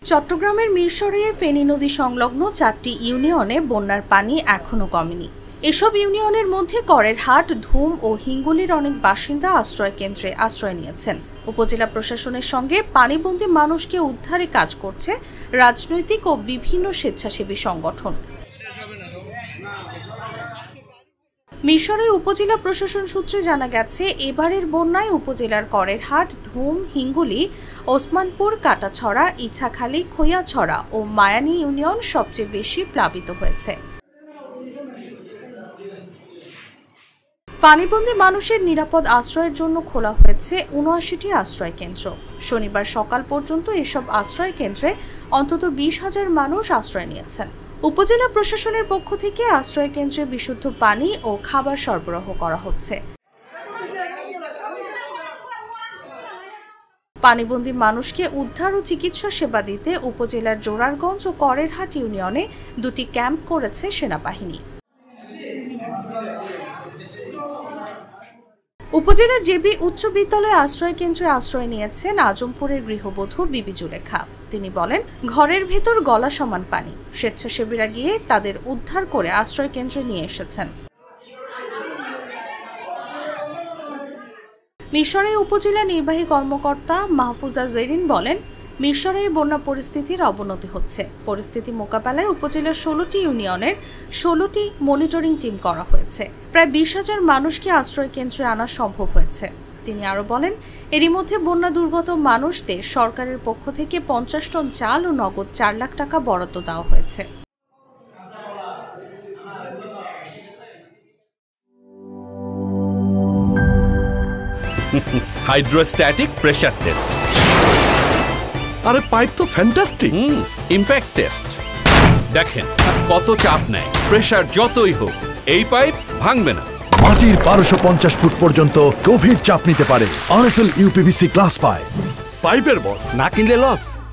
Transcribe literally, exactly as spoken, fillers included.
চট্টগ্রামের মিরসরাইয়ে ফেনী নদী সংলগ্ন চারটি ইউনিয়নে বন্যার পানি এখনো কমেনি। এসব ইউনিয়নের মধ্যে করেরহাট, ধুম ও হিঙ্গুলির অনেক বাসিন্দা আশ্রয় কেন্দ্রে আশ্রয় নিয়েছেন। উপজেলা প্রশাসনের সঙ্গে পানিবন্দী মানুষকে উদ্ধারে কাজ করছে রাজনৈতিক ও বিভিন্ন স্বেচ্ছাসেবী সংগঠন। মিরসরাই উপজেলা প্রশাসন সূত্রে জানা গেছে, এবারের বন্যায় উপজেলার করেরহাট, ধুম, হিঙ্গুলি, ওসমানপুর, কাটাছড়া, ইছাখালী, খৈয়াছড়া ও মায়ানী ইউনিয়ন সবচেয়ে বেশি প্লাবিত হয়েছে। পানিবন্দী মানুষের নিরাপদ আশ্রয়ের জন্য খোলা হয়েছে উনআশিটি আশ্রয় কেন্দ্র। শনিবার সকাল পর্যন্ত এসব আশ্রয় কেন্দ্রে অন্তত বিশ হাজার মানুষ আশ্রয় নিয়েছেন। উপজেলা প্রশাসনের পক্ষ থেকে আশ্রয় কেন্দ্রে বিশুদ্ধ পানি ও খাবার সরবরাহ করা হচ্ছে। পানিবন্দী মানুষকে উদ্ধার ও চিকিৎসা সেবা দিতে উপজেলার জোরারগঞ্জ ও করেরহাট ইউনিয়নে দুটি ক্যাম্প করেছে সেনাবাহিনী। উপজেলার জেবি উচ্চ বিদ্যালয়ে আশ্রয় কেন্দ্রে আশ্রয় নিয়েছেন আজমপুরের গৃহবধূ বিবি জুলেখা। তিনি বলেন, ঘরের ভেতর গলা সমান পানি। স্বেচ্ছাসেবীরা গিয়ে তাদের উদ্ধার করে আশ্রয় কেন্দ্রে নিয়ে এসেছেন। মিরসরাই উপজেলা নির্বাহী কর্মকর্তা মাহফুজা জেরিন বলেন, মিরসরাই বন্যা পরিস্থিতির অবনতি হচ্ছে। পরিস্থিতি মোকাবেলায় উপজেলার ষোলোটি ইউনিয়নের ষোলোটি মনিটরিং টিম করা হয়েছে। প্রায় বিশ হাজার মানুষকে আশ্রয় কেন্দ্রে আনা সম্ভব হয়েছে। তিনি আরও বলেন, এরই মধ্যে বন্যা দুর্গত মানুষদের সরকারের পক্ষ থেকে পঞ্চাশ টন চাল ও নগদ চার লাখ টাকা বরাদ্দ দেওয়া হয়েছে। Hydrostatic pressure test. আরে পাইপ তো ফ্যান্টাস্টিক। Hmm impact test. দেখেন কত চাপ নেয়, প্রেসার যতই হোক এই পাইপ ভাঙবে না। মাটির বারোশো পঞ্চাশ ফুট পর্যন্ত গভীর চাপ নিতে পারে আরএফএল ইউপিভিসি গ্লাস পাইপ। পাইপের বস, না কিনলে লস।